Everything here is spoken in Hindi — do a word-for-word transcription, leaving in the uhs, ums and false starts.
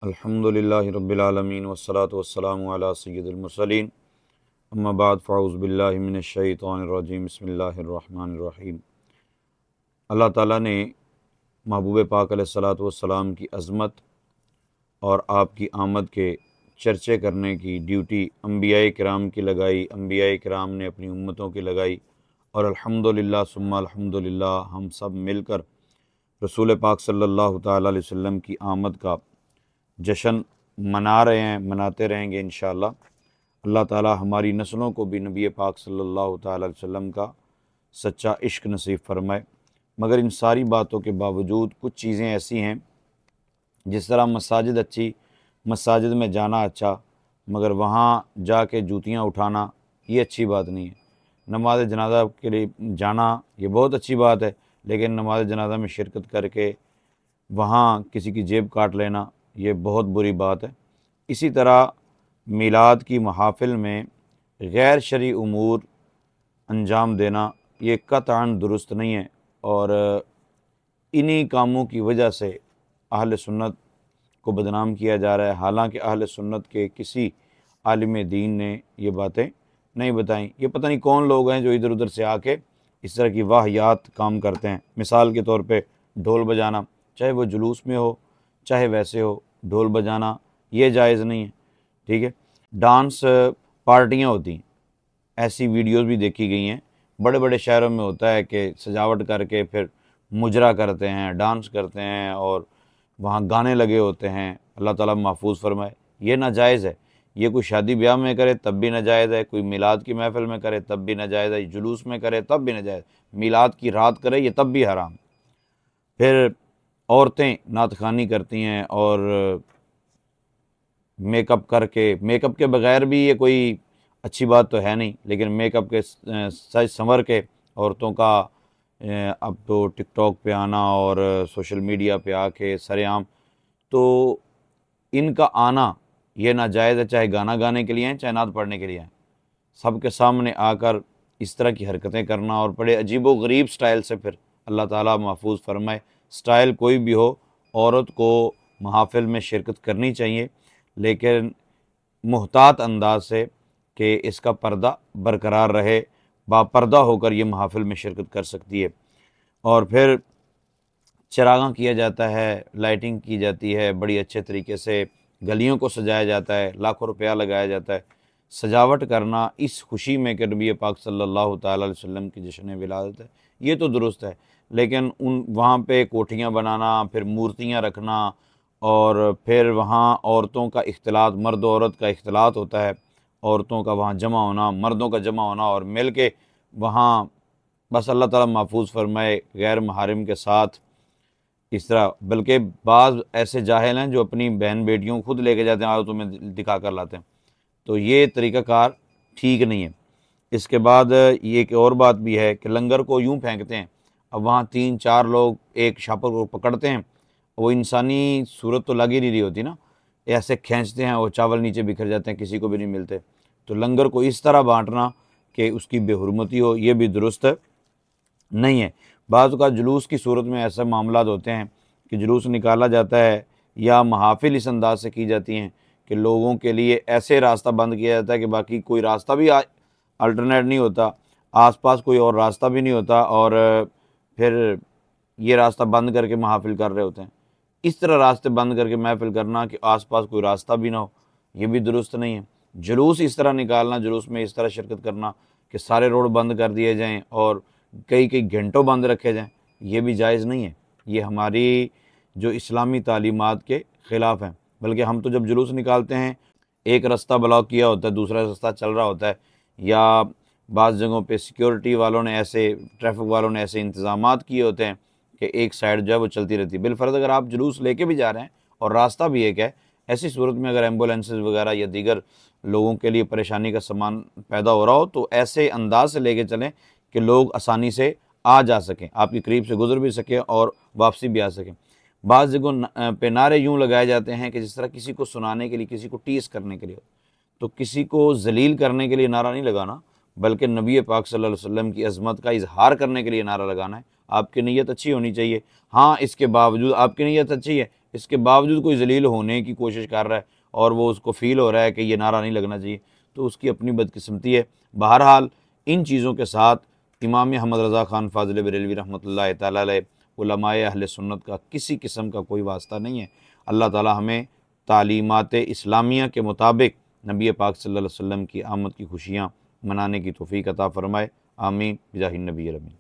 अल्हम्दुलिल्लाहि रब्बिल आलमीन वस्सलातु वस्सलामु अला सय्यिदिल मुरसलीन अम्मा बाद फ़अऊज़ु बिल्लाहि मिनश शैतानिर रजीम बिस्मिल्लाहिर रहमानिर रहीम। अल्लाह ताला ने महबूब पाक अलैहिस्सलातु वस्सलाम की अज़मत और आपकी आमद के चर्चे करने की ड्यूटी अंबियाए किराम की लगाई, अंबियाए किराम ने अपनी उम्मतों की लगाई और अल्हम्दुलिल्लाह सुम्मा अल्हम्दुलिल्लाह हम सब मिलकर रसूल पाक सल्लल्लाहु ताला अलैहि वसल्लम की आमद का जश्न मना रहे हैं, मनाते रहेंगे इंशाअल्लाह। अल्लाह ताला हमारी नस्लों को भी नबी पाक सल्लल्लाहु ताला अलैहि वसल्लम का सच्चा इश्क नसीब फरमाए। मगर इन सारी बातों के बावजूद कुछ चीज़ें ऐसी हैं, जिस तरह मसाजिद अच्छी, मसाजिद में जाना अच्छा, मगर वहाँ जाके जूतियाँ उठाना ये अच्छी बात नहीं है। नमाज जनाजा के लिए जाना ये बहुत अच्छी बात है, लेकिन नमाज जनाजा में शिरकत करके वहाँ किसी की जेब काट लेना ये बहुत बुरी बात है। इसी तरह मिलाद की महफ़िल में गैर शरई उमूर अंजाम देना ये कतअन दुरुस्त नहीं है और इन्हीं कामों की वजह से अहले सुन्नत को बदनाम किया जा रहा है। हालांकि अहले सुन्नत के किसी आलिम दीन ने ये बातें नहीं बताई। ये पता नहीं कौन लोग हैं जो इधर उधर से आके इस तरह की वाहियात काम करते हैं। मिसाल के तौर पे ढोल बजाना, चाहे वो जुलूस में हो चाहे वैसे हो, ढोल बजाना ये जायज़ नहीं है, ठीक है। डांस पार्टियाँ होती हैं, ऐसी वीडियोस भी देखी गई हैं। बड़े बड़े शहरों में होता है कि सजावट करके फिर मुजरा करते हैं, डांस करते हैं और वहाँ गाने लगे होते हैं। अल्लाह ताला महफूज फरमाए, ये नाजायज़ है। ये कोई शादी ब्याह में करे तब भी नाजायज़ है, कोई मिलाद की महफ़िल में करे तब भी नाजायज़ है, जुलूस में करे तब भी नाजायज़, मिलाद की रात करे ये तब भी हराम। फिर औरतें नात ख़वानी करती हैं और मेकअप करके, मेकअप के बग़ैर भी ये कोई अच्छी बात तो है नहीं, लेकिन मेकअप के सज संवर के औरतों का अब तो टिकटॉक पे आना और सोशल मीडिया पे आके सरेआम, तो इनका आना ये नाजायज़ है, चाहे गाना गाने के लिए हैं चाहे नात पढ़ने के लिए हैं। सबके सामने आकर इस तरह की हरकतें करना और बड़े अजीबो गरीब स्टाइल से, फिर अल्लाह ताला महफूज फरमाए। स्टाइल कोई भी हो, औरत को महफ़िल में शिरकत करनी चाहिए, लेकिन मुहतात अंदाज से कि इसका पर्दा बरकरार रहे, बापर्दा होकर ये महफ़िल में शिरकत कर सकती है। और फिर चरागां किया जाता है, लाइटिंग की जाती है, बड़ी अच्छे तरीके से गलियों को सजाया जाता है, लाखों रुपया लगाया जाता है। सजावट करना इस खुशी में कि नबी पाक सल्लल्लाहु ताला अलैहि वसल्लम की जश्न विलादत है, ये तो दुरुस्त है। लेकिन उन वहाँ पे कोठियाँ बनाना, फिर मूर्तियाँ रखना और फिर वहाँ औरतों का इख्तिलात, मर्द औरत का इख्तिलात होता है, औरतों का वहाँ जमा होना, मर्दों का जमा होना और मिल के वहाँ, बस अल्लाह ताला महफूज फरमाए, गैर महरम के साथ इस तरह। बल्कि बाज़ ऐसे जाहिल हैं जो अपनी बहन बेटियों को खुद लेके जाते हैं, आदतों में दिखा कर लाते हैं, तो ये तरीक़ाकार ठीक नहीं है। इसके बाद ये एक और बात भी है कि लंगर को यूँ फेंकते हैं, अब वहाँ तीन चार लोग एक शापर को पकड़ते हैं, वो इंसानी सूरत तो लग ही नहीं रही होती ना, ऐसे खींचते हैं और चावल नीचे बिखर जाते हैं, किसी को भी नहीं मिलते। तो लंगर को इस तरह बांटना कि उसकी बेहुरमती हो, ये भी दुरुस्त नहीं है। बाज़ का जुलूस की सूरत में ऐसे मामलात होते हैं कि जुलूस निकाला जाता है या महफ़िल इस अंदाज से की जाती हैं कि लोगों के लिए ऐसे रास्ता बंद किया जाता है कि बाकी कोई रास्ता भी अल्टरनेट नहीं होता, आसपास कोई और रास्ता भी नहीं होता और फिर ये रास्ता बंद करके महफ़िल कर रहे होते हैं। इस तरह रास्ते बंद करके महफ़िल करना कि आसपास कोई रास्ता भी ना हो, ये भी दुरुस्त नहीं है। जुलूस इस तरह निकालना, जुलूस में इस तरह शिरकत करना कि सारे रोड बंद कर दिए जाएँ और कई कई घंटों बंद रखे जाएँ, ये भी जायज़ नहीं है। ये हमारी जो इस्लामी तालीमात के ख़िलाफ़ हैं। बल्कि हम तो जब जुलूस निकालते हैं, एक रास्ता ब्लॉक किया होता है, दूसरा रास्ता चल रहा होता है, या बाज़ जगहों पे सिक्योरिटी वालों ने ऐसे, ट्रैफिक वालों ने ऐसे इंतज़ामात किए होते हैं कि एक साइड जो है वो चलती रहती है। बिलफ़र्ज़ अगर आप जुलूस लेके भी जा रहे हैं और रास्ता भी एक है, ऐसी सूरत में अगर एम्बुलेंसेस वगैरह या दीगर लोगों के लिए परेशानी का सामान पैदा हो रहा हो, तो ऐसे अंदाज से लेके चलें कि लोग आसानी से आ जा सकें, आपके करीब से गुजर भी सकें और वापसी भी आ सकें। बाज़ जगहों पे नारे यूँ लगाए जाते हैं कि जिस तरह किसी को सुनाने के लिए, किसी को टीस करने के लिए, तो किसी को ज़लील करने के लिए नारा नहीं लगाना, बल्कि नबी पाक सल्लल्लाहु अलैहि वसल्लम की अज़मत का इज़हार करने के लिए नारा लगाना है। आपकी नीयत अच्छी होनी चाहिए। हाँ, इसके बावजूद आपकी नीयत अच्छी है, इसके बावजूद कोई जलील होने की कोशिश कर रहा है और वो उसको फ़ील हो रहा है कि ये नारा नहीं लगना चाहिए, तो उसकी अपनी बदकिस्मती है। बहरहाल इन चीज़ों के साथ इमाम अहमद रज़ा ख़ान फ़ाज़िल बरेलवी रहमतुल्लाहि तआला अलैह उलमाए अहले सुन्नत का किसी किस्म का कोई वास्ता नहीं है। अल्लाह ताला हमें तालीमात इस्लामिया के मुताबिक नबी पाक सल्लल्लाहु अलैहि वसल्लम की आमद की खुशियाँ मनाने की तौफ़ीक़ अता फ़रमाए। आमीन बिजाहिन नबी अमीन।